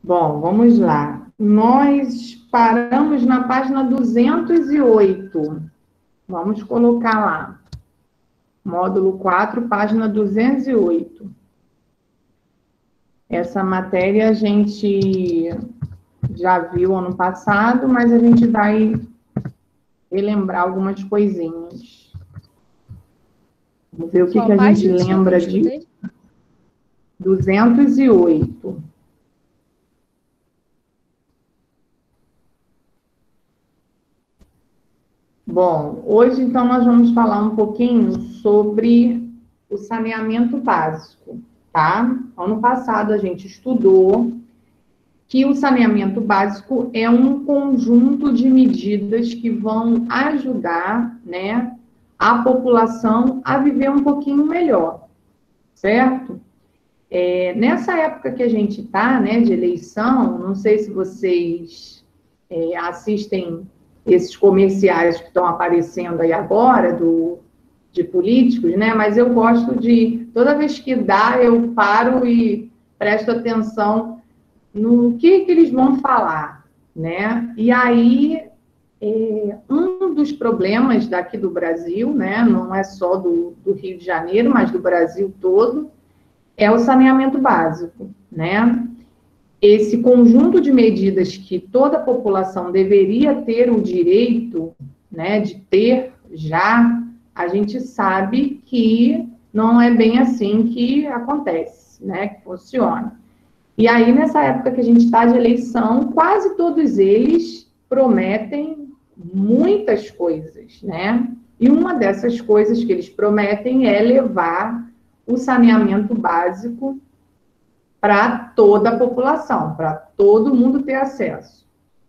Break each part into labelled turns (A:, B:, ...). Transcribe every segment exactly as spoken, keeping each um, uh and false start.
A: Bom, vamos lá. Nós paramos na página duzentos e oito. Vamos colocar lá. Módulo quatro, página duzentos e oito. Essa matéria a gente já viu ano passado, mas a gente vai relembrar algumas coisinhas. Vamos ver o que, que a gente lembra de duzentos e oito. Bom, hoje então nós vamos falar um pouquinho sobre o saneamento básico, tá? Ano passado a gente estudou que o saneamento básico é um conjunto de medidas que vão ajudar, né, a população a viver um pouquinho melhor, certo? É, nessa época que a gente está, né, de eleição, não sei se vocês é, assistem esses comerciais que estão aparecendo aí agora, do, de políticos, né, mas eu gosto de, toda vez que dá, eu paro e presto atenção no que, que eles vão falar, né, e aí, é, um dos problemas daqui do Brasil, né, não é só do, do Rio de Janeiro, mas do Brasil todo, é o saneamento básico, né? Esse conjunto de medidas que toda a população deveria ter o direito, né, de ter já, a gente sabe que não é bem assim que acontece, né, que funciona. E aí, nessa época que a gente está de eleição, quase todos eles prometem muitas coisas, né? E uma dessas coisas que eles prometem é levar o saneamento básico para toda a população, para todo mundo ter acesso.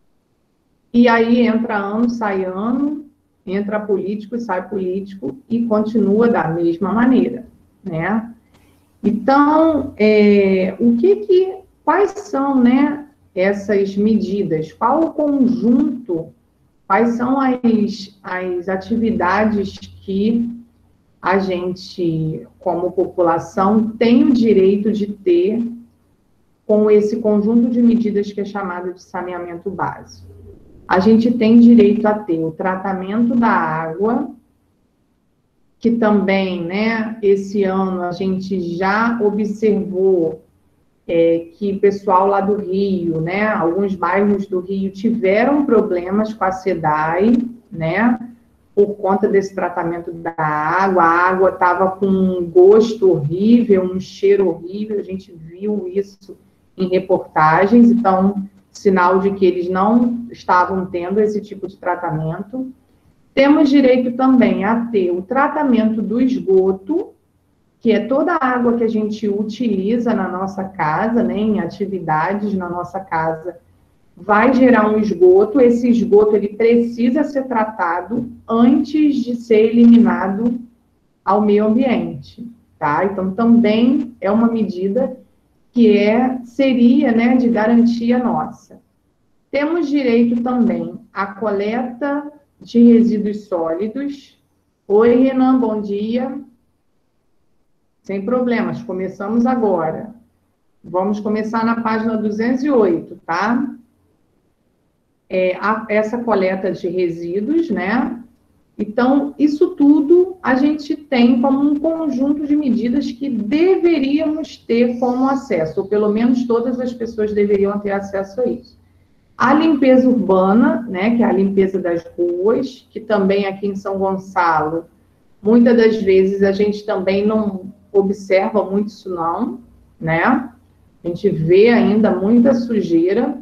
A: E aí entra ano, sai ano, entra político, sai político e continua da mesma maneira, né? Então, é, o que que, quais são, né, essas medidas? Qual o conjunto, quais são as, as atividades que a gente, como população, tem o direito de ter com esse conjunto de medidas que é chamado de saneamento básico? A gente tem direito a ter o tratamento da água, que também, né, esse ano a gente já observou é, que o pessoal lá do Rio, né, alguns bairros do Rio tiveram problemas com a SEDAI, né, por conta desse tratamento da água. A água estava com um gosto horrível, um cheiro horrível, a gente viu isso em reportagens, então, sinal de que eles não estavam tendo esse tipo de tratamento. Temos direito também a ter o tratamento do esgoto, que é toda a água que a gente utiliza na nossa casa, né, em atividades na nossa casa, vai gerar um esgoto. Esse esgoto ele precisa ser tratado antes de ser eliminado ao meio ambiente, tá? Então, também é uma medida que é, seria, né, de garantia nossa. Temos direito também à coleta de resíduos sólidos. Oi, Renan, bom dia. Sem problemas, começamos agora. Vamos começar na página duzentos e oito, tá? É, a, essa coleta de resíduos, né? Então, isso tudo a gente tem como um conjunto de medidas que deveríamos ter como acesso, ou pelo menos todas as pessoas deveriam ter acesso a isso. A limpeza urbana, né, que é a limpeza das ruas, que também aqui em São Gonçalo, muitas das vezes a gente também não observa muito isso não, né? A gente vê ainda muita sujeira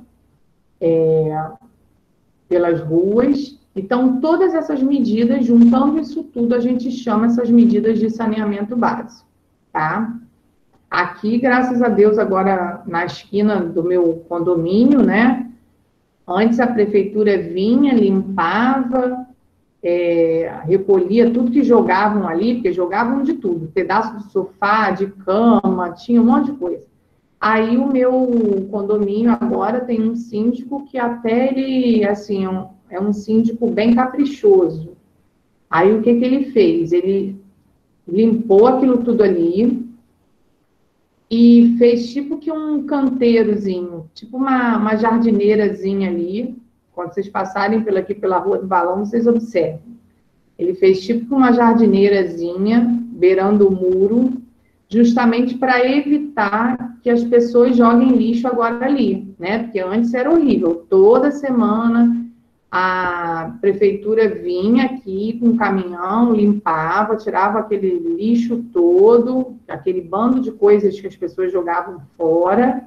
A: é, pelas ruas. Então, todas essas medidas, juntando isso tudo, a gente chama essas medidas de saneamento básico, tá? Aqui, graças a Deus, agora na esquina do meu condomínio, né? Antes a prefeitura vinha, limpava, é, recolhia tudo que jogavam ali, porque jogavam de tudo, pedaço de sofá, de cama, tinha um monte de coisa. Aí o meu condomínio agora tem um síndico que até ele, assim, é um, é um síndico bem caprichoso. Aí o que que ele fez? Ele limpou aquilo tudo ali e fez tipo que um canteirozinho, tipo uma, uma jardineirazinha ali. Quando vocês passarem por aqui pela Rua do Balão, vocês observem. Ele fez tipo uma jardineirazinha, beirando o muro, justamente para evitar que as pessoas joguem lixo agora ali, né? Porque antes era horrível. Toda semana a prefeitura vinha aqui com um caminhão, limpava, tirava aquele lixo todo, aquele bando de coisas que as pessoas jogavam fora,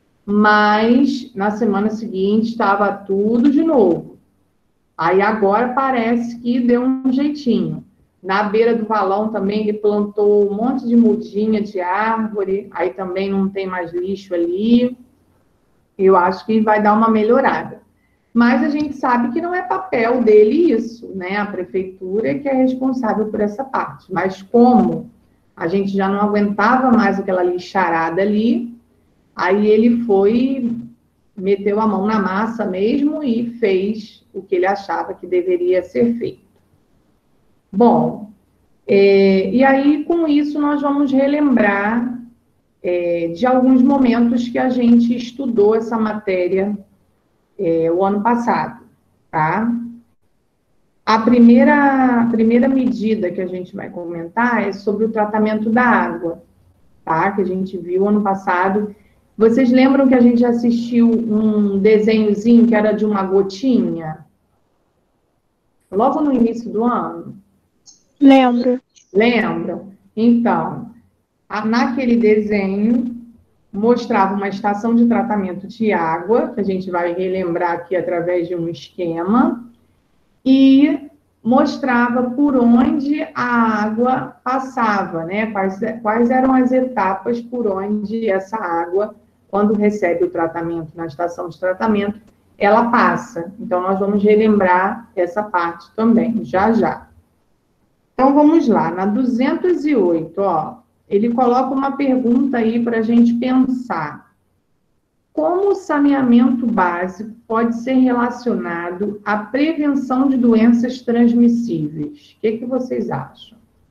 A: mas na semana seguinte estava tudo de novo. Aí agora parece que deu um jeitinho. Na beira do valão também ele plantou um monte de mudinha de árvore, aí também não tem mais lixo ali. Eu acho que vai dar uma melhorada. Mas a gente sabe que não é papel dele isso, né? A prefeitura é que é responsável por essa parte. Mas como a gente já não aguentava mais aquela lixarada ali, aí ele foi, meteu a mão na massa mesmo e fez o que ele achava que deveria ser feito. Bom, é, e aí com isso nós vamos relembrar é, de alguns momentos que a gente estudou essa matéria é, o ano passado, tá? A primeira, a primeira medida que a gente vai comentar é sobre o tratamento da água, tá? Que a gente viu ano passado. Vocês lembram que a gente assistiu um desenhozinho que era de uma gotinha? Logo no início do ano?
B: Lembro.
A: Lembram? Então, a, naquele desenho, mostrava uma estação de tratamento de água, que a gente vai relembrar aqui através de um esquema, e mostrava por onde a água passava, né? Quais, quais eram as etapas por onde essa água, quando recebe o tratamento na estação de tratamento, ela passa. Então, nós vamos relembrar essa parte também, já já. Então, vamos lá, na duzentos e oito, ó, ele coloca uma pergunta aí para a gente pensar. Como o saneamento básico pode ser relacionado à prevenção de doenças transmissíveis? O que, que vocês acham?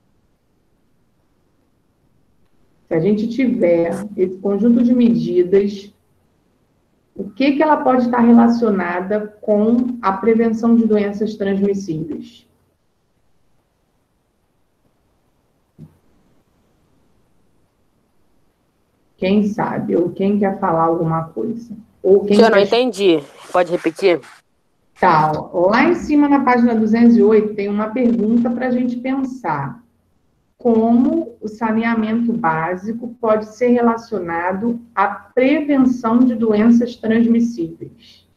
A: Se a gente tiver esse conjunto de medidas, o que, que ela pode estar relacionada com a prevenção de doenças transmissíveis? Quem sabe? Ou quem quer falar alguma coisa? Ou quem
C: Eu não
A: quer...
C: entendi. Pode repetir?
A: Tá, ó. Lá em cima, na página duzentos e oito, tem uma pergunta para a gente pensar. Como o saneamento básico pode ser relacionado à prevenção de doenças transmissíveis?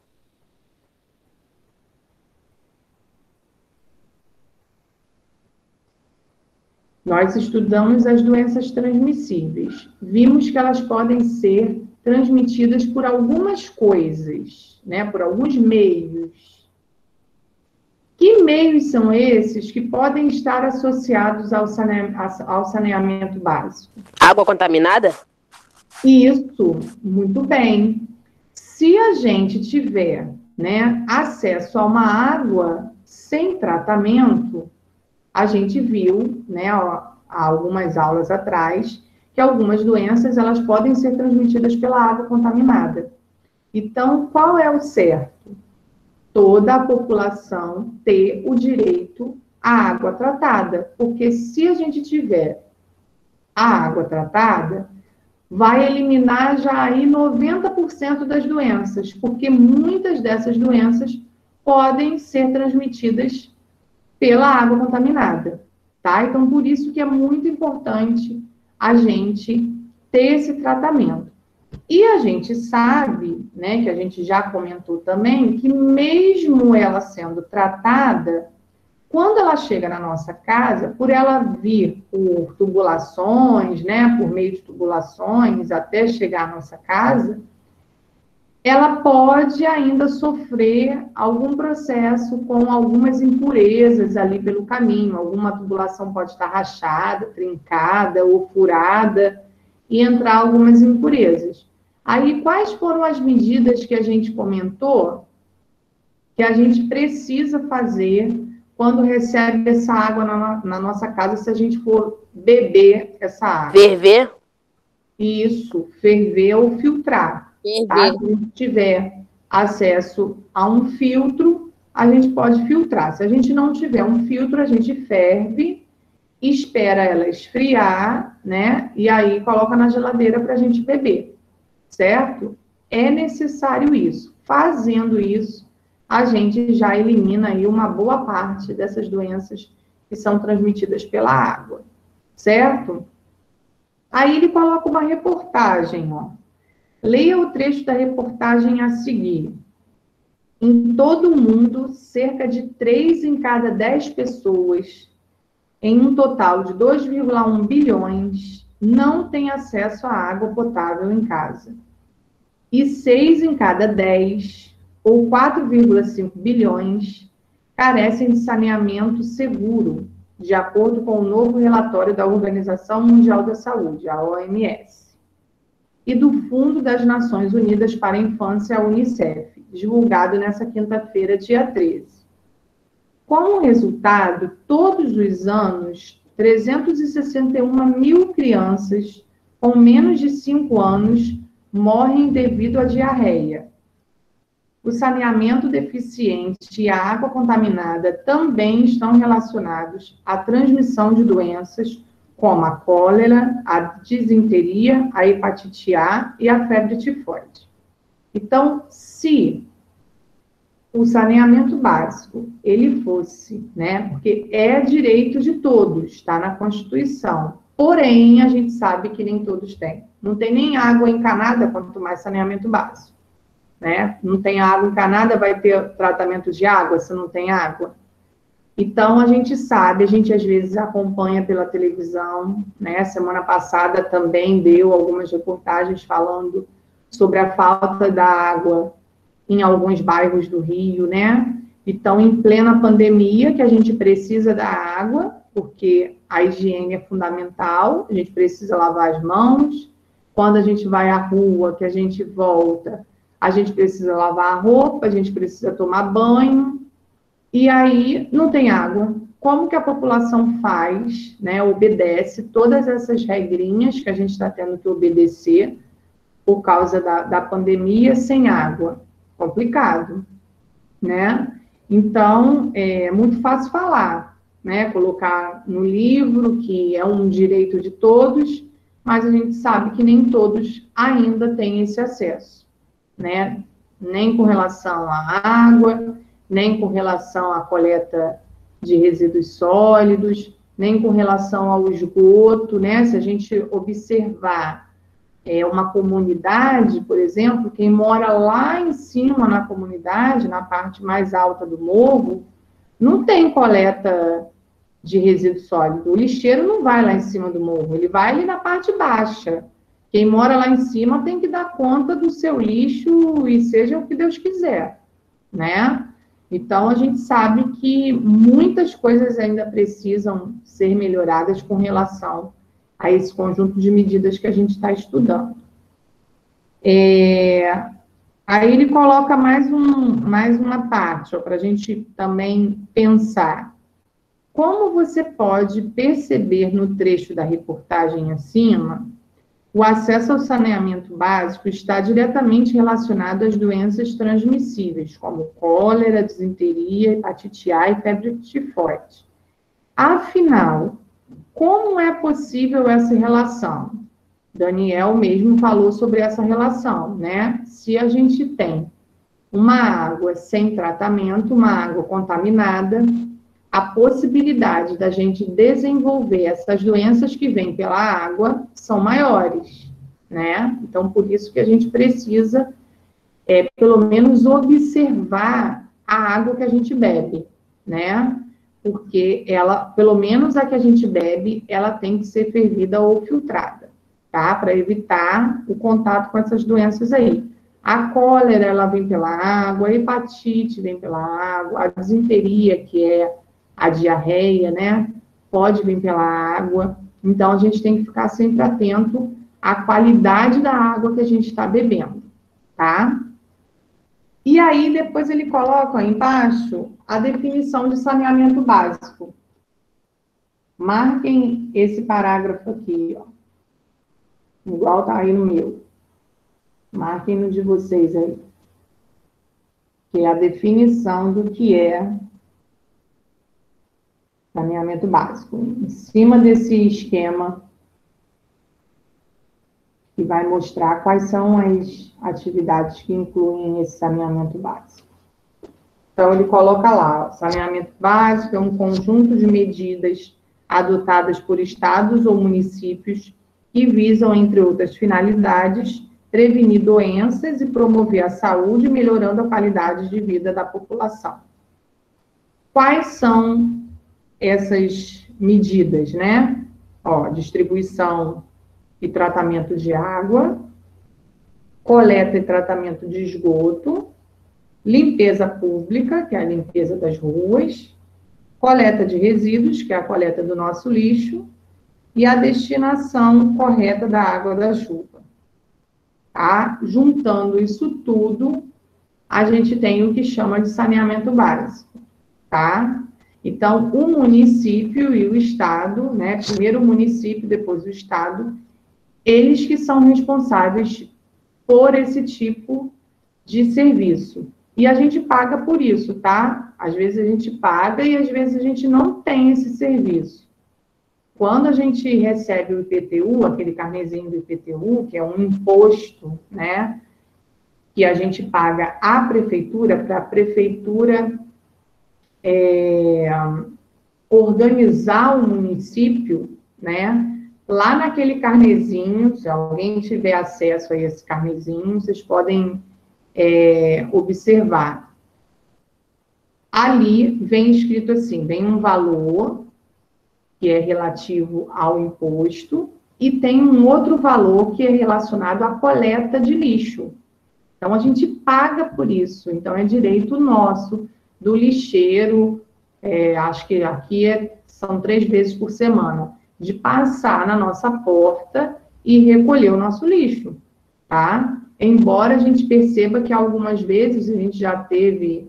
A: Nós estudamos as doenças transmissíveis. Vimos que elas podem ser transmitidas por algumas coisas, né? Por alguns meios. Que meios são esses que podem estar associados ao saneamento, ao saneamento básico?
C: Água contaminada?
A: Isso, muito bem. Se a gente tiver, né, acesso a uma água sem tratamento, a gente viu, né, há algumas aulas atrás, que algumas doenças elas podem ser transmitidas pela água contaminada. Então, qual é o certo? Toda a população ter o direito à água tratada, porque se a gente tiver a água tratada, vai eliminar já aí noventa por cento das doenças, porque muitas dessas doenças podem ser transmitidas pela água contaminada, tá? Então, por isso que é muito importante a gente ter esse tratamento. E a gente sabe, né, que a gente já comentou também, que mesmo ela sendo tratada, quando ela chega na nossa casa, por ela vir por tubulações, né, por meio de tubulações, até chegar à nossa casa, ela pode ainda sofrer algum processo com algumas impurezas ali pelo caminho. Alguma tubulação pode estar rachada, trincada ou furada e entrar algumas impurezas. Aí, quais foram as medidas que a gente comentou que a gente precisa fazer quando recebe essa água na, na nossa casa, se a gente for beber essa água?
C: Ferver?
A: Isso, ferver ou filtrar. Tá?
C: Ferver.
A: Se a gente tiver acesso a um filtro, a gente pode filtrar. Se a gente não tiver um filtro, a gente ferve, espera ela esfriar, né? E aí coloca na geladeira para a gente beber, certo? É necessário isso. Fazendo isso, a gente já elimina aí uma boa parte dessas doenças que são transmitidas pela água, certo? Aí ele coloca uma reportagem, ó. Leia o trecho da reportagem a seguir. Em todo o mundo, cerca de três em cada dez pessoas, em um total de dois vírgula um bilhões, não têm acesso à água potável em casa. E seis em cada dez, ou quatro vírgula cinco bilhões, carecem de saneamento seguro, de acordo com o novo relatório da Organização Mundial da Saúde, a O M S, e do Fundo das Nações Unidas para a Infância, a Unicef, divulgado nessa quinta-feira, dia treze. Como resultado, todos os anos, trezentas e sessenta e uma mil crianças com menos de cinco anos morrem devido à diarreia. O saneamento deficiente e a água contaminada também estão relacionados à transmissão de doenças como a cólera, a disenteria, a hepatite A e a febre tifoide. Então, se o saneamento básico, ele fosse, né, porque é direito de todos, está na Constituição, porém, a gente sabe que nem todos têm. Não tem nem água encanada, quanto mais saneamento básico. Né? Não tem água encanada, vai ter tratamento de água se não tem água. Então, a gente sabe, a gente às vezes acompanha pela televisão, né? Semana passada também deu algumas reportagens falando sobre a falta da água em alguns bairros do Rio, né? Então, em plena pandemia, que a gente precisa da água, porque a higiene é fundamental, a gente precisa lavar as mãos, quando a gente vai à rua, que a gente volta, a gente precisa lavar a roupa, a gente precisa tomar banho, e aí não tem água. Como que a população faz, né, obedece todas essas regrinhas que a gente está tendo que obedecer por causa da, da pandemia sem água? Complicado, né? Então, é muito fácil falar, né, colocar no livro que é um direito de todos, mas a gente sabe que nem todos ainda têm esse acesso. Né? Nem com relação à água, nem com relação à coleta de resíduos sólidos, nem com relação ao esgoto, né? Se a gente observar é, uma comunidade, por exemplo, quem mora lá em cima na comunidade, na parte mais alta do morro, não tem coleta de resíduo sólido. O lixeiro não vai lá em cima do morro, ele vai ali na parte baixa. Quem mora lá em cima tem que dar conta do seu lixo e seja o que Deus quiser, né? Então, a gente sabe que muitas coisas ainda precisam ser melhoradas com relação a esse conjunto de medidas que a gente está estudando. É... Aí ele coloca mais, um, mais uma parte, para a gente também pensar. Como você pode perceber no trecho da reportagem acima, o acesso ao saneamento básico está diretamente relacionado às doenças transmissíveis, como cólera, disenteria, hepatite A e febre tifoide. Afinal, como é possível essa relação? Daniel mesmo falou sobre essa relação, né? Se a gente tem uma água sem tratamento, uma água contaminada, a possibilidade da gente desenvolver essas doenças que vêm pela água são maiores, né? Então, por isso que a gente precisa, é, pelo menos, observar a água que a gente bebe, né? Porque ela, pelo menos a que a gente bebe, ela tem que ser fervida ou filtrada, tá? Para evitar o contato com essas doenças aí. A cólera, ela vem pela água, a hepatite vem pela água, a disenteria, que é a diarreia, né, pode vir pela água. Então, a gente tem que ficar sempre atento à qualidade da água que a gente está bebendo, tá? E aí, depois ele coloca ó, embaixo a definição de saneamento básico. Marquem esse parágrafo aqui, ó. igual tá aí no meu. Marquem no de vocês aí. Que é a definição do que é saneamento básico. Em cima desse esquema, que vai mostrar quais são as atividades que incluem esse saneamento básico. Então, ele coloca lá, saneamento básico é um conjunto de medidas adotadas por estados ou municípios que visam, entre outras finalidades, prevenir doenças e promover a saúde, melhorando a qualidade de vida da população. Quais são essas medidas, né? Ó, distribuição e tratamento de água, coleta e tratamento de esgoto, limpeza pública, que é a limpeza das ruas, coleta de resíduos, que é a coleta do nosso lixo, e a destinação correta da água da chuva. Tá? Juntando isso tudo, a gente tem o que chama de saneamento básico, tá? Então, o município e o estado, né? Primeiro o município, depois o estado, eles que são responsáveis por esse tipo de serviço. E a gente paga por isso, tá? Às vezes a gente paga e às vezes a gente não tem esse serviço. Quando a gente recebe o I P T U, aquele carnezinho do I P T U, que é um imposto, né? Que a gente paga à prefeitura, para a prefeitura é, organizar o município, né? Lá naquele carnezinho, se alguém tiver acesso a esse carnezinho, vocês podem é, observar. Ali vem escrito assim, vem um valor que é relativo ao imposto e tem um outro valor que é relacionado à coleta de lixo. Então, a gente paga por isso. Então, é direito nosso, do lixeiro, é, acho que aqui é, são três vezes por semana, de passar na nossa porta e recolher o nosso lixo, tá? Embora a gente perceba que algumas vezes a gente já teve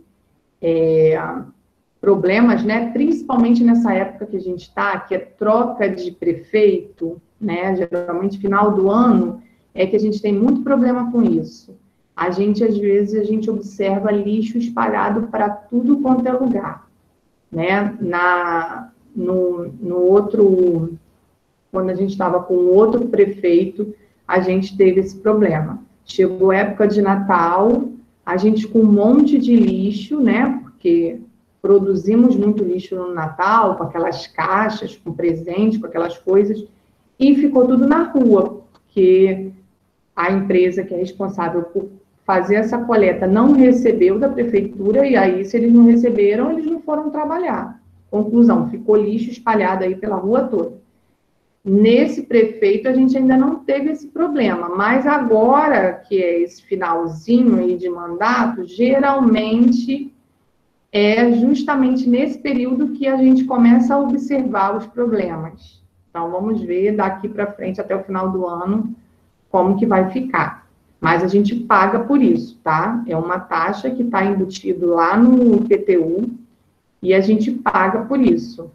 A: é, problemas, né? Principalmente nessa época que a gente está, que é troca de prefeito, né? Geralmente final do ano, é que a gente tem muito problema com isso. A gente, às vezes, a gente observa lixo espalhado para tudo quanto é lugar, né? Na, no, no outro... Quando a gente estava com outro prefeito, a gente teve esse problema. Chegou a época de Natal, a gente com um monte de lixo, né? Porque produzimos muito lixo no Natal, com aquelas caixas, com presente, com aquelas coisas, e ficou tudo na rua, porque a empresa que é responsável por fazer essa coleta não recebeu da prefeitura, e aí, se eles não receberam, eles não foram trabalhar. Conclusão, ficou lixo espalhado aí pela rua toda. Nesse prefeito, a gente ainda não teve esse problema, mas agora, que é esse finalzinho aí de mandato, geralmente é justamente nesse período que a gente começa a observar os problemas. Então, vamos ver daqui para frente, até o final do ano, como que vai ficar. Mas a gente paga por isso, tá? É uma taxa que está embutido lá no I P T U e a gente paga por isso.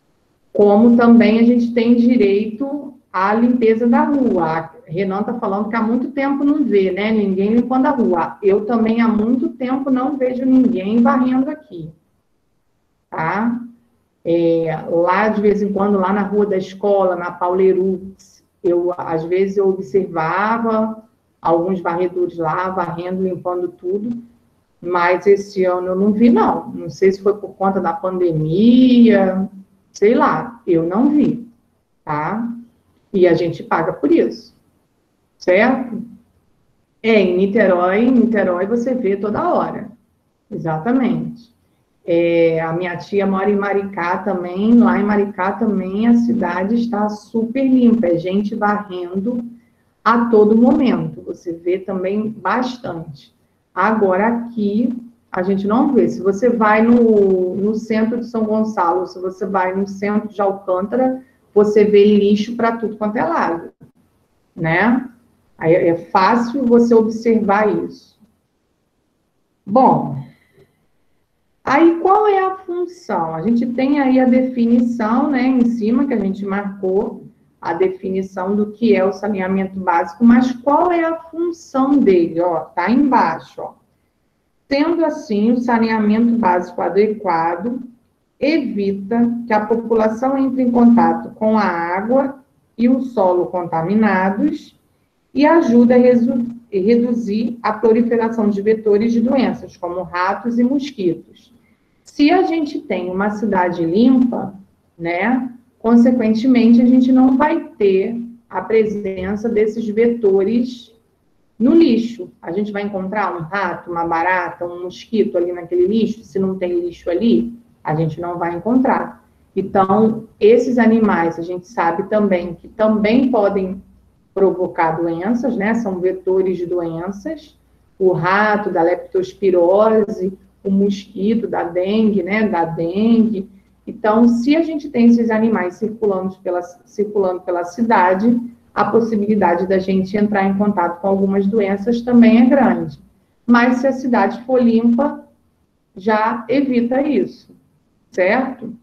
A: Como também a gente tem direito à limpeza da rua. A Renan está falando que há muito tempo não vê, né? Ninguém limpando a rua. Eu também há muito tempo não vejo ninguém varrendo aqui, tá? É, lá, de vez em quando, lá na rua da escola, na Pauleirux, eu, às vezes, eu observava alguns varredores lá, varrendo, limpando tudo, mas esse ano eu não vi, não. Não sei se foi por conta da pandemia... Sei lá, eu não vi, tá? E a gente paga por isso, certo? É, em Niterói, em Niterói você vê toda hora, exatamente. É, a minha tia mora em Maricá também, lá em Maricá também a cidade está super limpa, é gente varrendo a todo momento, você vê também bastante. Agora aqui... a gente não vê. Se você vai no, no centro de São Gonçalo, se você vai no centro de Alcântara, você vê lixo para tudo quanto é lado, né? Aí é fácil você observar isso. Bom, aí qual é a função? A gente tem aí a definição, né, em cima, que a gente marcou. a definição do que é o saneamento básico, mas qual é a função dele, ó, tá embaixo, ó. Sendo assim, o saneamento básico adequado evita que a população entre em contato com a água e o solo contaminados e ajuda a reduzir a proliferação de vetores de doenças, como ratos e mosquitos. Se a gente tem uma cidade limpa, né, consequentemente, a gente não vai ter a presença desses vetores no lixo. A gente vai encontrar um rato, uma barata, um mosquito ali naquele lixo. Se não tem lixo ali, a gente não vai encontrar. Então, esses animais, a gente sabe também que também podem provocar doenças, né? São vetores de doenças. O rato, da leptospirose, o mosquito, da dengue, né? Da dengue. Então, se a gente tem esses animais circulando pela, circulando pela cidade, a possibilidade da gente entrar em contato com algumas doenças também é grande. Mas se a cidade for limpa, já evita isso, certo?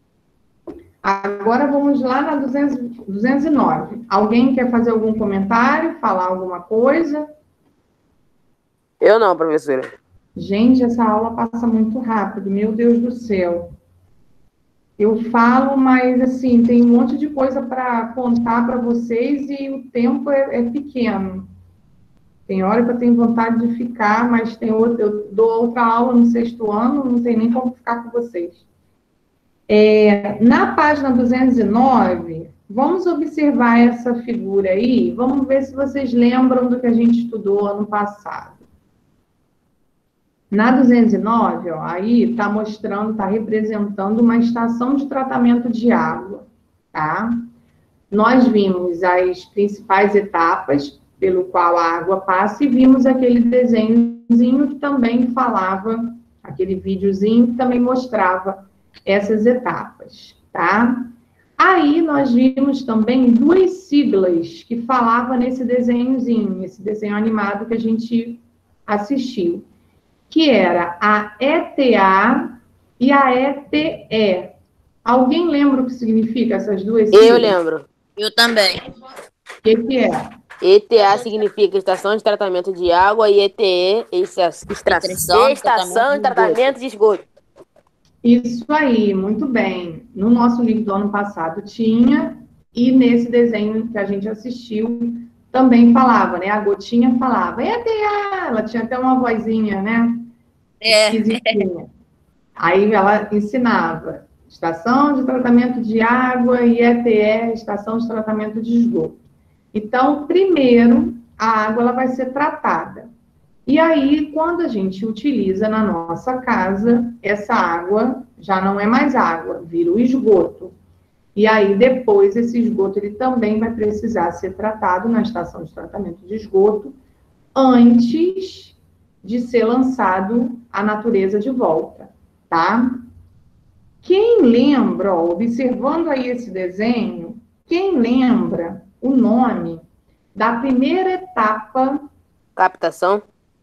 A: Agora vamos lá na duzentos e nove. Alguém quer fazer algum comentário, falar alguma coisa?
C: Eu não, professora.
A: Gente, essa aula passa muito rápido, meu Deus do céu. Eu falo, mas, assim, tem um monte de coisa para contar para vocês e o tempo é, é pequeno. Tem hora que eu tenho vontade de ficar, mas tem outra, eu dou outra aula no sexto ano, não tem nem como ficar com vocês. É, na página duzentos e nove, vamos observar essa figura aí, vamos ver se vocês lembram do que a gente estudou ano passado. Na duzentos e nove, ó, aí está mostrando, está representando uma estação de tratamento de água, tá? Nós vimos as principais etapas pelo qual a água passa e vimos aquele desenhozinho que também falava, aquele videozinho que também mostrava essas etapas, tá? Aí nós vimos também duas siglas que falavam nesse desenhozinho, esse desenho animado que a gente assistiu, que era a E T A e a E T E. Alguém lembra o que significa essas duas siglas?
C: Eu lembro.
D: Eu também.
A: O que, que é?
C: E T A significa Estação de Tratamento de Água e E T E, extra, extra,
D: Estação de
C: Estação de
D: Tratamento
C: Tratamento de Esgoto.
A: Isso aí, muito bem. No nosso livro do ano passado tinha, e nesse desenho que a gente assistiu também falava, né? A Gotinha falava, E T A! Ela tinha até uma vozinha, né?
D: É.
A: Esquisitinha. Aí ela ensinava Estação de Tratamento de Água e E T E, Estação de Tratamento de Esgoto. Então, primeiro, a água ela vai ser tratada. E aí, quando a gente utiliza na nossa casa, essa água já não é mais água, vira o esgoto. E aí, depois, esse esgoto ele também vai precisar ser tratado na estação de tratamento de esgoto antes de ser lançado à natureza de volta, tá? Quem lembra, ó, observando aí esse desenho, quem lembra o nome da primeira etapa?
C: Captação.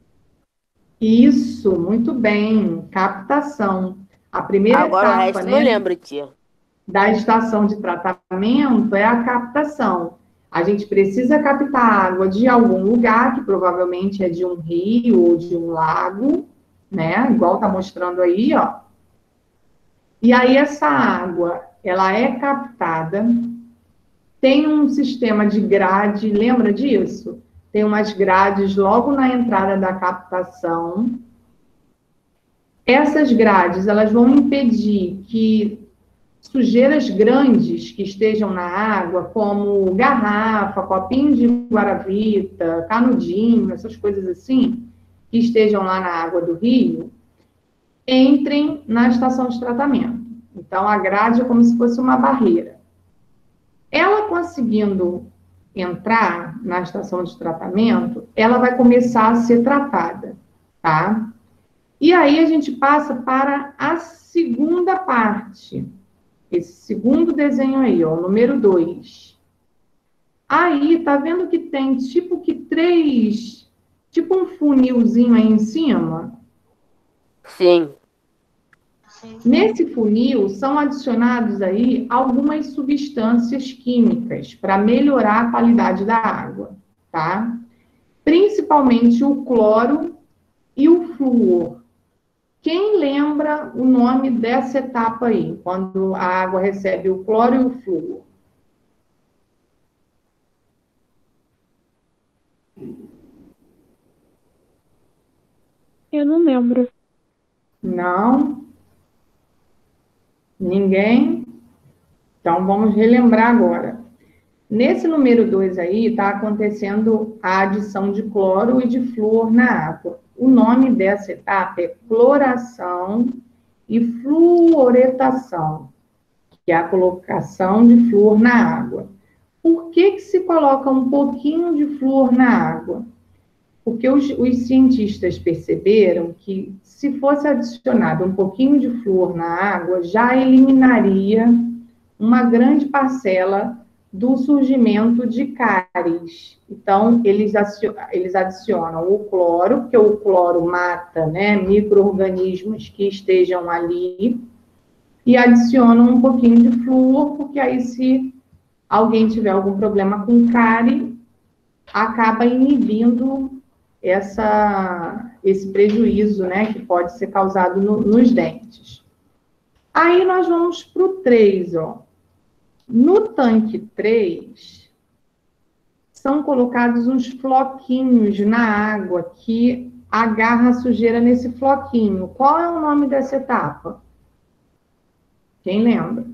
A: Isso, muito bem, captação. A primeira
C: Agora
A: etapa,
C: o resto
A: né,
C: não lembro, tia.
A: da estação de tratamento é a captação. A gente precisa captar água de algum lugar, que provavelmente é de um rio ou de um lago, né? Igual tá mostrando aí, ó. E aí essa água, ela é captada, tem um sistema de grade, lembra disso? Tem umas grades logo na entrada da captação. Essas grades, elas vão impedir que sujeiras grandes que estejam na água, como garrafa, copinho de guaravita, canudinho, essas coisas assim, que estejam lá na água do rio, entrem na estação de tratamento. Então, a grade é como se fosse uma barreira. Ela conseguindo entrar na estação de tratamento, ela vai começar a ser tratada, tá? E aí a gente passa para a segunda parte. Esse segundo desenho aí, ó, número dois. Aí, tá vendo que tem tipo que três, tipo um funilzinho aí em cima?
C: Sim.
A: Nesse funil, são adicionados aí algumas substâncias químicas para melhorar a qualidade da água, tá? Principalmente o cloro e o flúor. Quem lembra o nome dessa etapa aí, quando a água recebe o cloro e o flúor?
B: Eu não lembro.
A: Não? Ninguém? Então, vamos relembrar agora. Nesse número dois aí, está acontecendo a adição de cloro e de flúor na água. O nome dessa etapa é cloração e fluoretação, que é a colocação de flúor na água. Por que que se coloca um pouquinho de flúor na água? Porque os, os cientistas perceberam que, se fosse adicionado um pouquinho de flúor na água, já eliminaria uma grande parcela do surgimento de cáries. Então, eles, eles adicionam o cloro, porque o cloro mata, né, micro-organismos que estejam ali, e adicionam um pouquinho de flúor, porque aí, se alguém tiver algum problema com cárie, acaba inibindo essa, esse prejuízo, né, que pode ser causado no, nos dentes. Aí nós vamos para o três, ó. No tanque três, são colocados uns floquinhos na água que agarra a sujeira nesse floquinho. Qual é o nome dessa etapa? Quem lembra?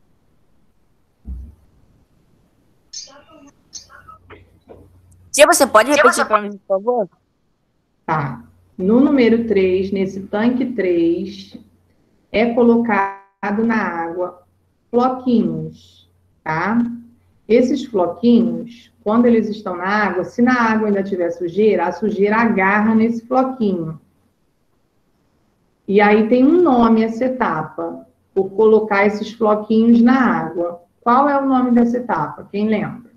C: Tia, você pode repetir para mim, por favor?
A: Tá. No número três, nesse tanque três, é colocado na água floquinhos, tá? Esses floquinhos, quando eles estão na água, se na água ainda tiver sujeira, a sujeira agarra nesse floquinho. E aí tem um nome essa etapa, por colocar esses floquinhos na água. Qual é o nome dessa etapa? Quem lembra?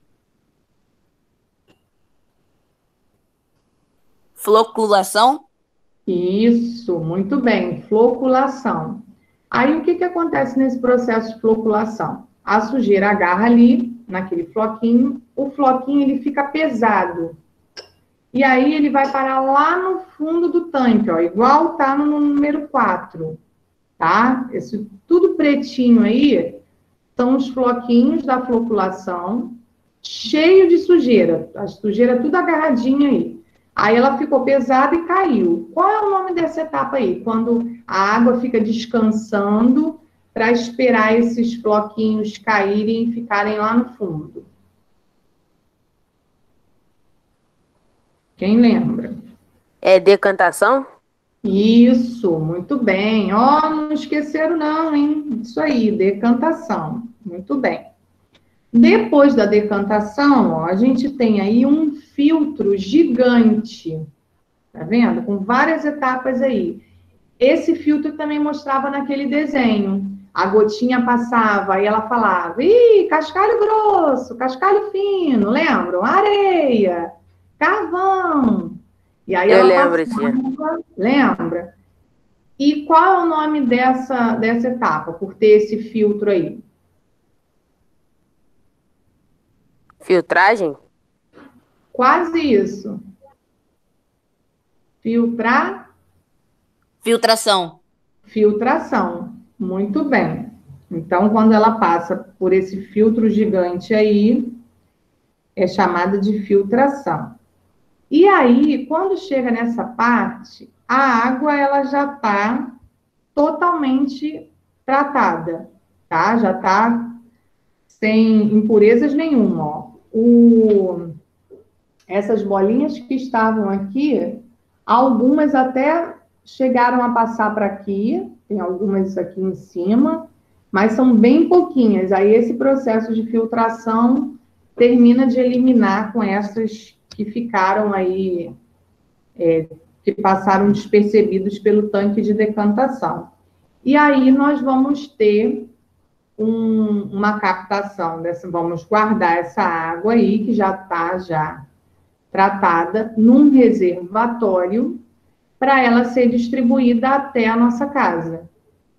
C: Floculação?
A: Isso, muito bem, floculação. Aí, o que que acontece nesse processo de floculação? A sujeira agarra ali, naquele floquinho, o floquinho ele fica pesado. E aí, ele vai parar lá no fundo do tanque, ó, igual tá no número quatro, tá? Esse tudo pretinho aí são os floquinhos da floculação, cheio de sujeira, a sujeira tudo agarradinha aí. Aí ela ficou pesada e caiu. Qual é o nome dessa etapa aí? Quando a água fica descansando para esperar esses floquinhos caírem e ficarem lá no fundo. Quem lembra?
C: É decantação?
A: Isso, muito bem. Ó, oh, não esqueceram não, hein? Isso aí, decantação. Muito bem. Depois da decantação, ó, a gente tem aí um filtro gigante, tá vendo? Com várias etapas aí. Esse filtro também mostrava naquele desenho. A gotinha passava, aí ela falava, ih, cascalho grosso, cascalho fino, lembram? Areia, carvão. E aí
C: Eu
A: ela
C: lembro,
A: passava,
C: tia.
A: lembra? E qual é o nome dessa, dessa etapa, por ter esse filtro aí?
C: Filtragem?
A: Quase isso. Filtrar?
C: Filtração.
A: Filtração. Muito bem. Então, quando ela passa por esse filtro gigante aí, é chamada de filtração. E aí, quando chega nessa parte, a água ela já está totalmente tratada, tá? Já está sem impurezas nenhuma, ó. O... Essas bolinhas que estavam aqui, algumas até chegaram a passar para aqui, tem algumas aqui em cima, mas são bem pouquinhas. Aí esse processo de filtração termina de eliminar com essas que ficaram aí, é, que passaram despercebidos pelo tanque de decantação. E aí nós vamos ter um, uma captação dessa, vamos guardar essa água aí, que já está já tratada, num reservatório, para ela ser distribuída até a nossa casa,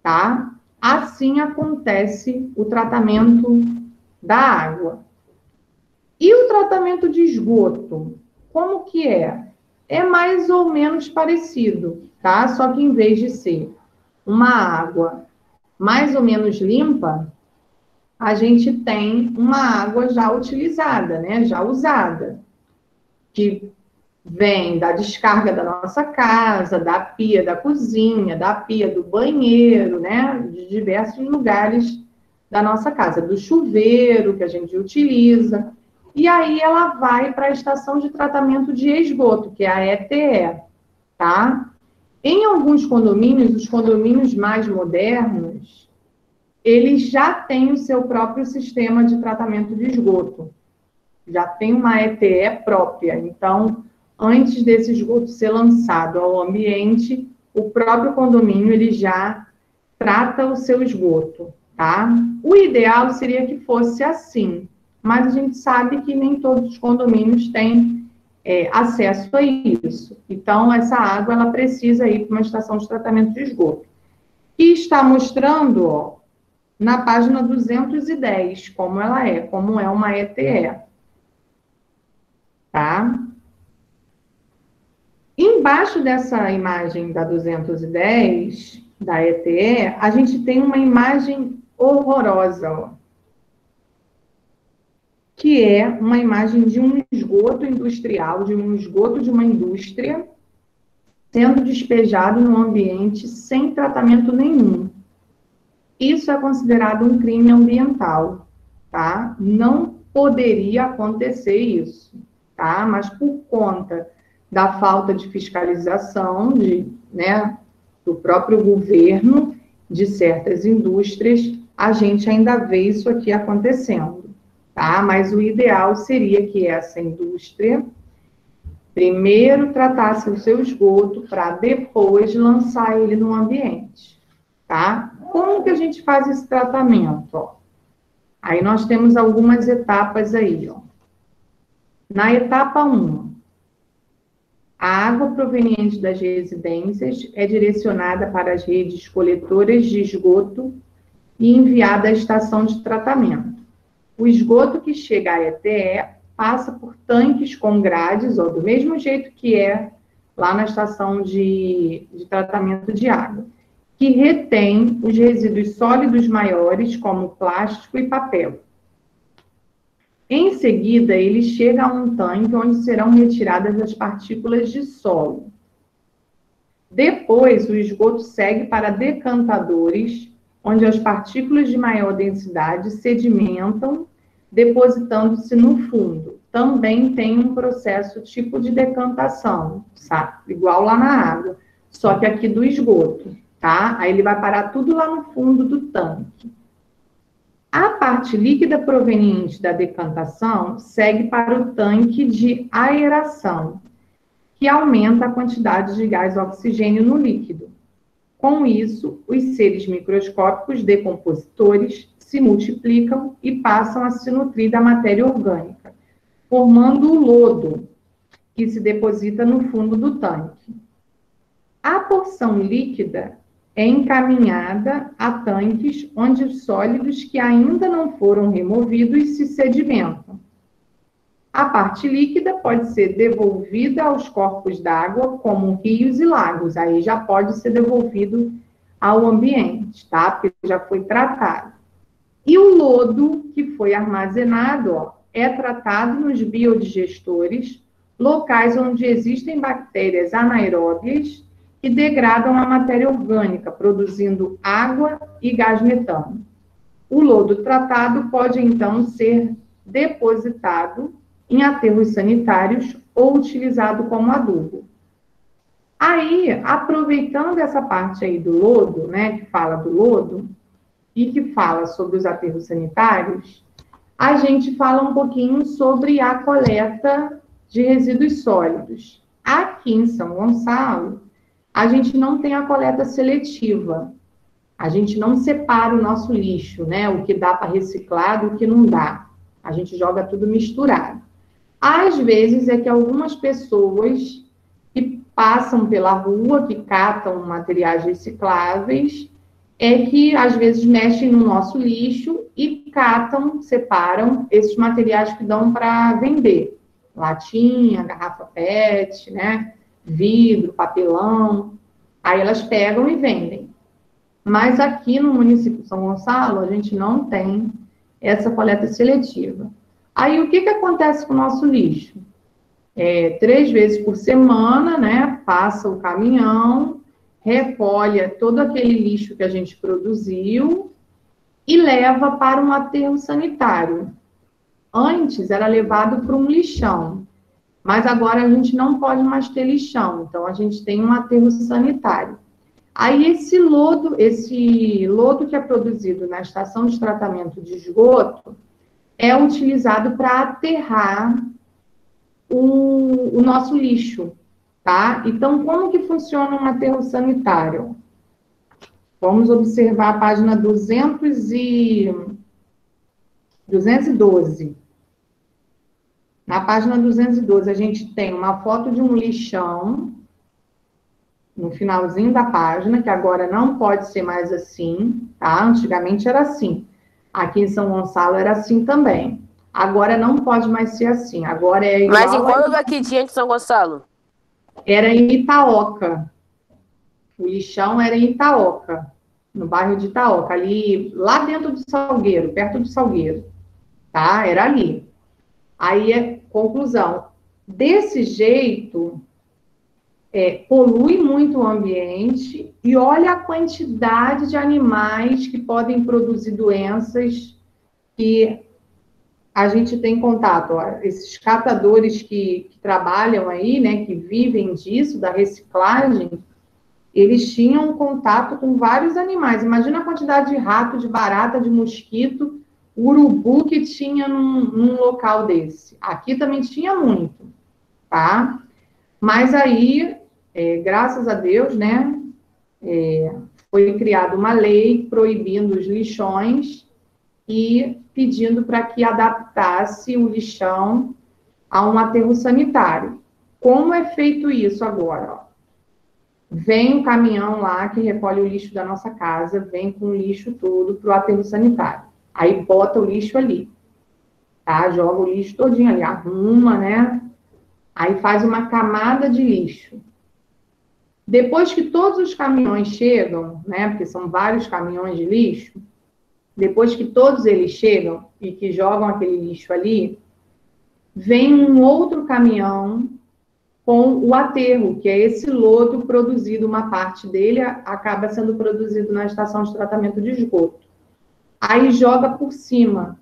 A: tá? Assim acontece o tratamento da água. E o tratamento de esgoto, como que é? É mais ou menos parecido, tá? Só que em vez de ser uma água mais ou menos limpa, a gente tem uma água já utilizada, né? Já usada, que vem da descarga da nossa casa, da pia da cozinha, da pia do banheiro, né? De diversos lugares da nossa casa, do chuveiro que a gente utiliza. E aí ela vai para a estação de tratamento de esgoto, que é a E T E, tá? Em alguns condomínios, os condomínios mais modernos, eles já têm o seu próprio sistema de tratamento de esgoto. Já tem uma E T E própria. Então, antes desse esgoto ser lançado ao ambiente, o próprio condomínio ele já trata o seu esgoto, tá? O ideal seria que fosse assim, mas a gente sabe que nem todos os condomínios têm é, acesso a isso. Então, essa água ela precisa ir para uma estação de tratamento de esgoto. E está mostrando, ó, na página duzentos e dez, como ela é, como é uma E T E. Tá? Embaixo dessa imagem da duzentos e dez, da E T E, a gente tem uma imagem horrorosa, ó, que é uma imagem de um esgoto industrial, de um esgoto de uma indústria, sendo despejado no ambiente sem tratamento nenhum. Isso é considerado um crime ambiental, tá? Não poderia acontecer isso, tá? Mas por conta da falta de fiscalização de, né, do próprio governo, de certas indústrias, a gente ainda vê isso aqui acontecendo, tá? Mas o ideal seria que essa indústria primeiro tratasse o seu esgoto para depois lançar ele no ambiente, tá? Como que a gente faz esse tratamento, ó? Aí nós temos algumas etapas aí, ó. Na etapa um, a água proveniente das residências é direcionada para as redes coletoras de esgoto e enviada à estação de tratamento. O esgoto que chega à E T E passa por tanques com grades, ó, do mesmo jeito que é lá na estação de, de tratamento de água, que retém os resíduos sólidos maiores, como plástico e papel. Em seguida, ele chega a um tanque onde serão retiradas as partículas de solo. Depois, o esgoto segue para decantadores, onde as partículas de maior densidade sedimentam, depositando-se no fundo. Também tem um processo tipo de decantação, sabe? Igual lá na água, só que aqui do esgoto, tá? Aí ele vai parar tudo lá no fundo do tanque. A parte líquida proveniente da decantação segue para o tanque de aeração, que aumenta a quantidade de gás oxigênio no líquido. Com isso, os seres microscópicos decompositores se multiplicam e passam a se nutrir da matéria orgânica, formando o lodo, que se deposita no fundo do tanque. A porção líquida é encaminhada a tanques onde os sólidos que ainda não foram removidos se sedimentam. A parte líquida pode ser devolvida aos corpos d'água, como rios e lagos. Aí já pode ser devolvido ao ambiente, tá? Porque já foi tratado. E o lodo que foi armazenado, ó, é tratado nos biodigestores, locais onde existem bactérias anaeróbias que degradam a matéria orgânica, produzindo água e gás metano. O lodo tratado pode, então, ser depositado em aterros sanitários ou utilizado como adubo. Aí, aproveitando essa parte aí do lodo, né, que fala do lodo, e que fala sobre os aterros sanitários, a gente fala um pouquinho sobre a coleta de resíduos sólidos. Aqui em São Gonçalo, a gente não tem a coleta seletiva. A gente não separa o nosso lixo, né? O que dá para reciclar do que não dá. A gente joga tudo misturado. Às vezes é que algumas pessoas que passam pela rua, que catam materiais recicláveis, é que, às vezes, mexem no nosso lixo e catam, separam esses materiais que dão para vender. Latinha, garrafa pet, né? Vidro, papelão. Aí elas pegam e vendem. Mas aqui no município de São Gonçalo, a gente não tem essa coleta seletiva. Aí, o que, que acontece com o nosso lixo? É, três vezes por semana, né? Passa o caminhão, recolhe todo aquele lixo que a gente produziu e leva para um aterro sanitário. Antes era levado para um lixão, mas agora a gente não pode mais ter lixão, então a gente tem um aterro sanitário. Aí esse lodo, esse lodo que é produzido na estação de tratamento de esgoto é utilizado para aterrar o, o nosso lixo. Tá? Então, como que funciona um aterro sanitário? Vamos observar a página duzentos e doze. Na página duzentos e doze, a gente tem uma foto de um lixão, no finalzinho da página, que agora não pode ser mais assim, tá? Antigamente era assim. Aqui em São Gonçalo era assim também. Agora não pode mais ser assim. Agora é igual...
C: Mas em qual lugar que tinha de São Gonçalo?
A: Era em Itaoca. O lixão era em Itaoca, no bairro de Itaoca, ali, lá dentro do Salgueiro, perto do Salgueiro, tá? Era ali. Aí, é conclusão, desse jeito, é, polui muito o ambiente e olha a quantidade de animais que podem produzir doenças que a gente tem contato. Ó, esses catadores que, que trabalham aí, né, que vivem disso, da reciclagem, eles tinham contato com vários animais. Imagina a quantidade de rato, de barata, de mosquito, urubu que tinha num, num local desse. Aqui também tinha muito, tá? Mas aí, é, graças a Deus, né, é, foi criada uma lei proibindo os lixões e pedindo para que adaptasse o lixão a um aterro sanitário. Como é feito isso agora? Ó? Vem um caminhão lá que recolhe o lixo da nossa casa, vem com o lixo todo para o aterro sanitário. Aí bota o lixo ali, tá? Joga o lixo todinho ali, arruma, né? Aí faz uma camada de lixo. Depois que todos os caminhões chegam, né? Porque são vários caminhões de lixo, depois que todos eles chegam e que jogam aquele lixo ali, vem um outro caminhão com o aterro, que é esse lodo produzido, uma parte dele acaba sendo produzido na estação de tratamento de esgoto. Aí joga por cima,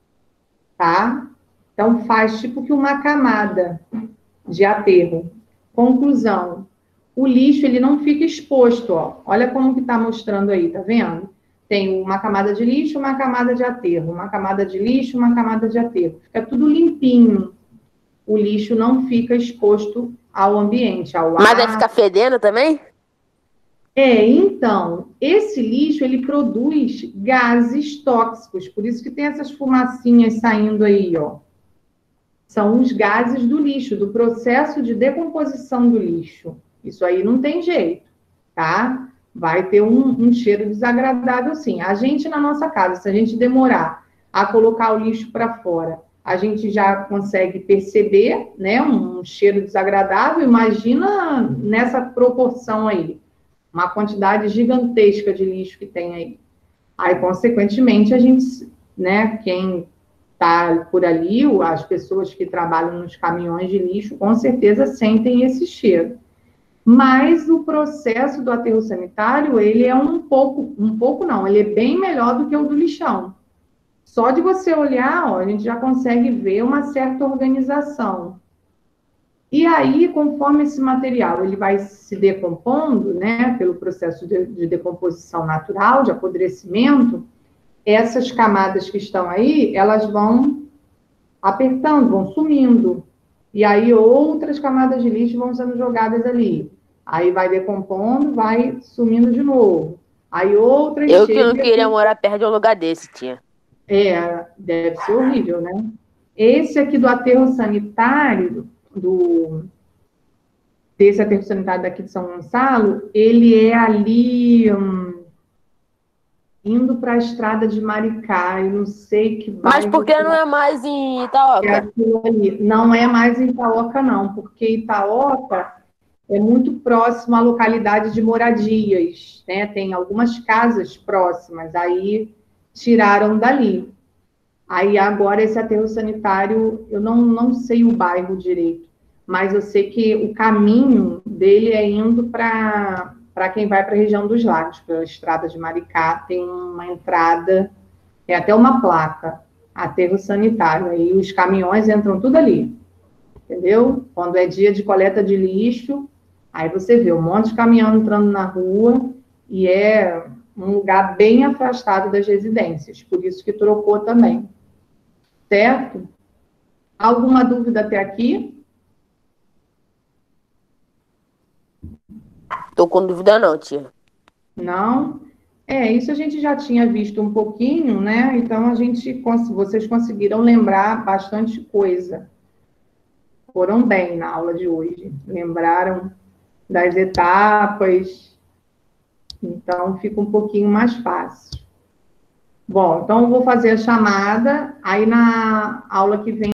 A: tá? Então faz tipo que uma camada de aterro. Conclusão, o lixo ele não fica exposto, ó. Olha como que tá mostrando aí, tá vendo? Tem uma camada de lixo, uma camada de aterro, uma camada de lixo, uma camada de aterro. Fica tudo limpinho. O lixo não fica exposto ao ambiente, ao ar.
C: Mas deve ficar fedendo também?
A: É, então, esse lixo, ele produz gases tóxicos, por isso que tem essas fumacinhas saindo aí, ó. São os gases do lixo, do processo de decomposição do lixo. Isso aí não tem jeito, tá? Vai ter um, um cheiro desagradável, sim. A gente, na nossa casa, se a gente demorar a colocar o lixo para fora, a gente já consegue perceber, né, um cheiro desagradável. Imagina nessa proporção aí, uma quantidade gigantesca de lixo que tem aí. Aí, consequentemente, a gente, né, quem está por ali, as pessoas que trabalham nos caminhões de lixo, com certeza sentem esse cheiro. Mas o processo do aterro sanitário, ele é um pouco, um pouco não, ele é bem melhor do que o do lixão. Só de você olhar, ó, a gente já consegue ver uma certa organização. E aí, conforme esse material ele vai se decompondo, né, pelo processo de, de decomposição natural, de apodrecimento, essas camadas que estão aí, elas vão apertando, vão sumindo. E aí outras camadas de lixo vão sendo jogadas ali. Aí vai decompondo, vai sumindo de novo. Aí outras...
C: Eu que não queria morar perto de um lugar desse, tia.
A: É, deve ser horrível, né? Esse aqui do aterro sanitário, do, desse aterro sanitário daqui de São Gonçalo, ele é ali, hum, indo para a estrada de Maricá, eu não sei que bairro...
C: Mas por que não é mais em Itaoca?
A: É aquilo ali. Não é mais em Itaoca, não, porque Itaoca é muito próximo à localidade de moradias, né? Tem algumas casas próximas, aí tiraram dali. Aí agora esse aterro sanitário, eu não, não sei o bairro direito, mas eu sei que o caminho dele é indo para para quem vai para a região dos lagos, pela estrada de Maricá, tem uma entrada, é até uma placa, aterro sanitário, aí os caminhões entram tudo ali, entendeu? Quando é dia de coleta de lixo, aí você vê um monte de caminhão entrando na rua, e é um lugar bem afastado das residências, por isso que trocou também. Certo? Alguma dúvida até aqui?
C: Tô com dúvida não, tia.
A: Não? É, isso a gente já tinha visto um pouquinho, né? Então, a gente, vocês conseguiram lembrar bastante coisa. Foram bem na aula de hoje. Lembraram das etapas. Então, fica um pouquinho mais fácil. Bom, então eu vou fazer a chamada. Aí, na aula que vem,